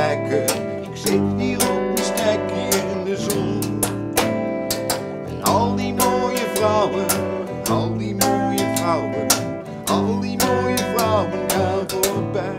lekker. Ik zit hier op mijn stekkie in de zon. En al die mooie vrouwen, al die mooie vrouwen, al die mooie vrouwen gaan voorbij.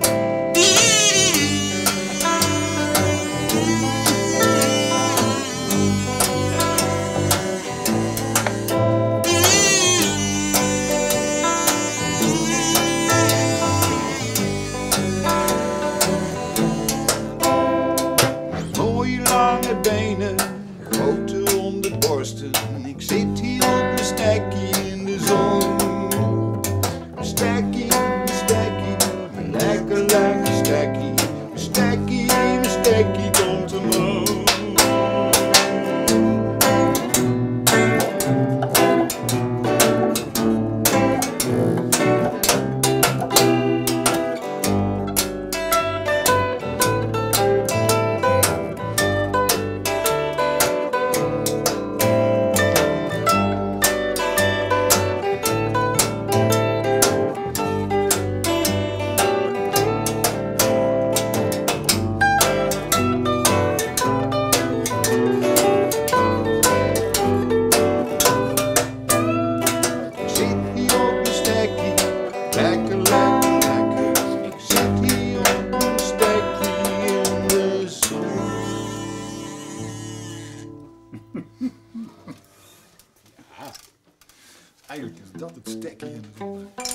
Benen, grote ronde borsten. Ik zit hier op mijn stekkie in de zon. Mijn stekkie, mijn lekker stekkie. Mijn stekkie komt omhoog. Eigenlijk is dat het stekkie in de zon.